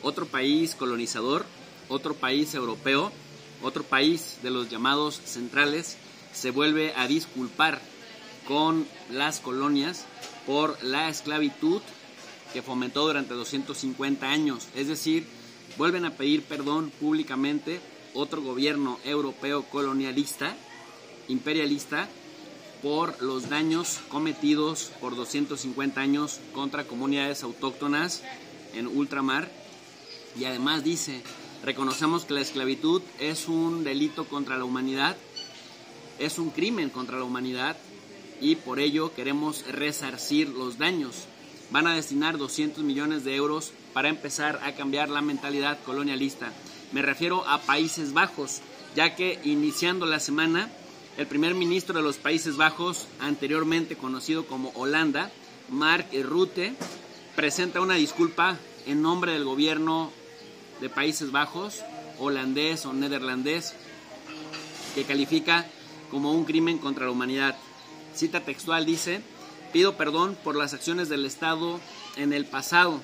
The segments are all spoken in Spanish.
otro país colonizador, otro país europeo, otro país de los llamados centrales, se vuelve a disculpar con las colonias por la esclavitud que fomentó durante 250 años. Es decir, vuelven a pedir perdón públicamente otro gobierno europeo colonialista, imperialista, por los daños cometidos por 250 años contra comunidades autóctonas en ultramar. Y además dice, reconocemos que la esclavitud es un delito contra la humanidad, es un crimen contra la humanidad, y por ello queremos resarcir los daños. Van a destinar 200 millones de euros para empezar a cambiar la mentalidad colonialista. Me refiero a Países Bajos, ya que iniciando la semana, el primer ministro de los Países Bajos, anteriormente conocido como Holanda, Mark Rutte, presenta una disculpa en nombre del gobierno de Países Bajos, holandés o neerlandés, que califica como un crimen contra la humanidad. Cita textual dice: pido perdón por las acciones del Estado en el pasado.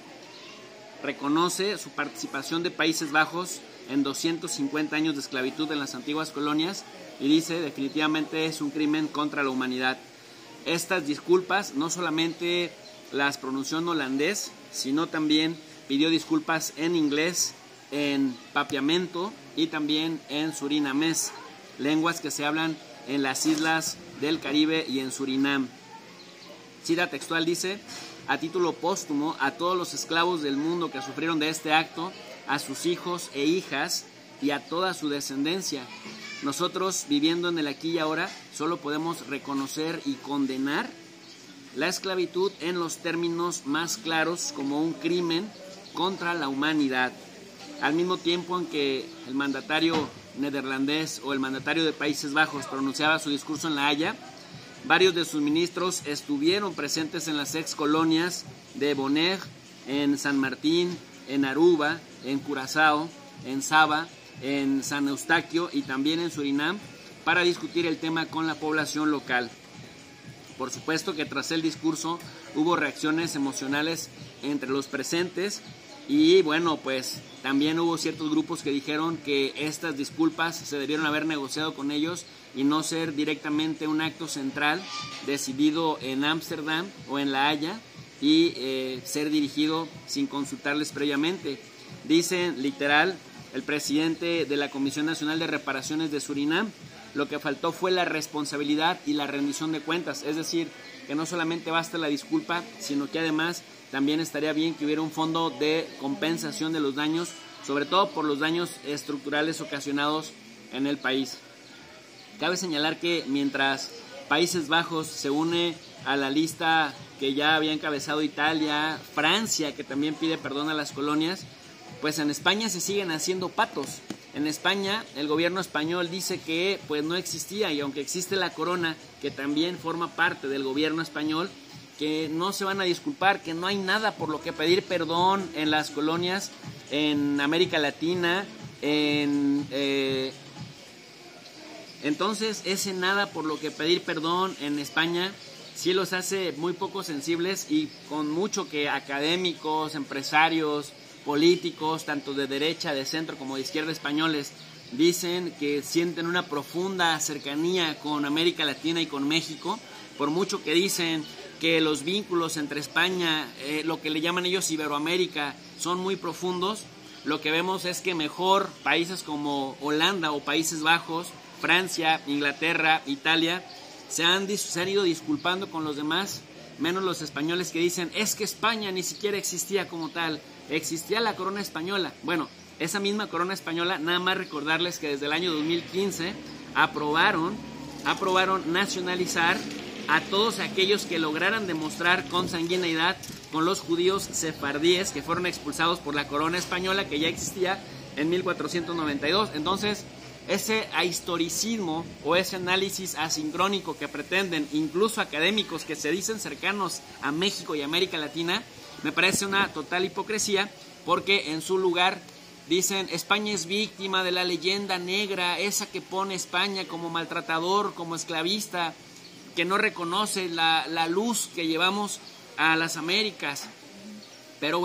Reconoce su participación de Países Bajos en 250 años de esclavitud en las antiguas colonias y dice definitivamente es un crimen contra la humanidad. Estas disculpas no solamente las pronunció en holandés, sino también pidió disculpas en inglés, en papiamento y también en surinamés, lenguas que se hablan en las islas del Caribe y en Surinam. Cita textual dice: a título póstumo, a todos los esclavos del mundo que sufrieron de este acto, a sus hijos e hijas y a toda su descendencia. Nosotros, viviendo en el aquí y ahora, solo podemos reconocer y condenar la esclavitud en los términos más claros como un crimen contra la humanidad. Al mismo tiempo en que el mandatario neerlandés o el mandatario de Países Bajos pronunciaba su discurso en La Haya, varios de sus ministros estuvieron presentes en las ex colonias de Bonaire, en San Martín, en Aruba, en Curazao, en Saba, en San Eustaquio y también en Surinam para discutir el tema con la población local. Por supuesto que tras el discurso hubo reacciones emocionales entre los presentes y bueno, pues también hubo ciertos grupos que dijeron que estas disculpas se debieron haber negociado con ellos y no ser directamente un acto central decidido en Ámsterdam o en La Haya y ser dirigido sin consultarles previamente. Dicen literal el presidente de la Comisión Nacional de Reparaciones de Surinam: lo que faltó fue la responsabilidad y la rendición de cuentas, es decir, que no solamente basta la disculpa, sino que además también estaría bien que hubiera un fondo de compensación de los daños, sobre todo por los daños estructurales ocasionados en el país. Cabe señalar que mientras Países Bajos se une a la lista que ya había encabezado Italia, Francia, que también pide perdón a las colonias, pues en España se siguen haciendo patos. En España el gobierno español dice que pues no existía, y aunque existe la corona, que también forma parte del gobierno español, que no se van a disculpar, que no hay nada por lo que pedir perdón en las colonias en América Latina, entonces ese nada por lo que pedir perdón en España sí los hace muy poco sensibles, y con mucho que académicos, empresarios, políticos, tanto de derecha, de centro como de izquierda españoles, dicen que sienten una profunda cercanía con América Latina y con México, por mucho que dicen que los vínculos entre España, lo que le llaman ellos Iberoamérica, son muy profundos. Lo que vemos es que mejor países como Holanda o Países Bajos, Francia, Inglaterra, Italia, se han ido disculpando con los demás, menos los españoles, que dicen es que España ni siquiera existía como tal, existía la corona española. Bueno, esa misma corona española, nada más recordarles que desde el año 2015 aprobaron nacionalizar a todos aquellos que lograran demostrar consanguineidad con los judíos sefardíes que fueron expulsados por la corona española, que ya existía en 1492. Entonces, ese ahistoricismo o ese análisis asincrónico que pretenden incluso académicos que se dicen cercanos a México y América Latina, me parece una total hipocresía, porque en su lugar dicen España es víctima de la leyenda negra, esa que pone España como maltratador, como esclavista, que no reconoce la luz que llevamos a las Américas. Pero bueno,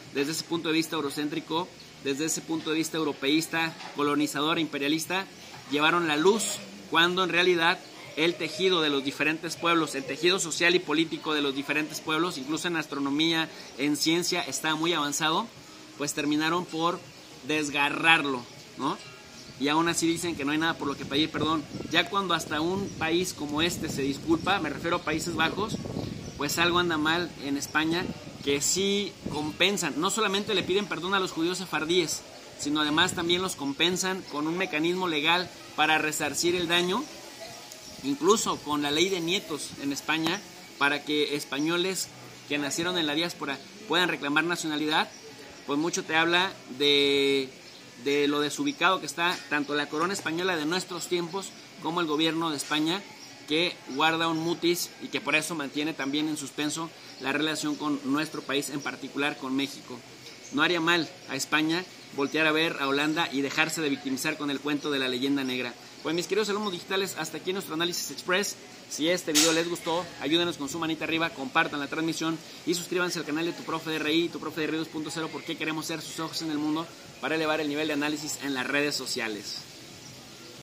desde ese punto de vista eurocéntrico, desde ese punto de vista europeísta, colonizador, imperialista, llevaron la luz, cuando en realidad el tejido de los diferentes pueblos, el tejido social y político de los diferentes pueblos, incluso en astronomía, en ciencia, está muy avanzado, pues terminaron por desgarrarlo, ¿no? Y aún así dicen que no hay nada por lo que pedir perdón. Ya cuando hasta un país como este se disculpa, me refiero a Países Bajos, pues algo anda mal en España, que sí compensan, no solamente le piden perdón a los judíos sefardíes, sino además también los compensan con un mecanismo legal para resarcir el daño, incluso con la ley de nietos en España, para que españoles que nacieron en la diáspora puedan reclamar nacionalidad. Pues mucho te habla de lo desubicado que está tanto la corona española de nuestros tiempos como el gobierno de España, que guarda un mutis y que por eso mantiene también en suspenso la relación con nuestro país, en particular con México. No haría mal a España voltear a ver a Holanda y dejarse de victimizar con el cuento de la leyenda negra. Pues mis queridos alumnos digitales, hasta aquí nuestro Análisis Express. Si este video les gustó, ayúdenos con su manita arriba, compartan la transmisión y suscríbanse al canal de Tu Profe de RI, Tu Profe de RI 2.0, porque queremos ser sus ojos en el mundo para elevar el nivel de análisis en las redes sociales.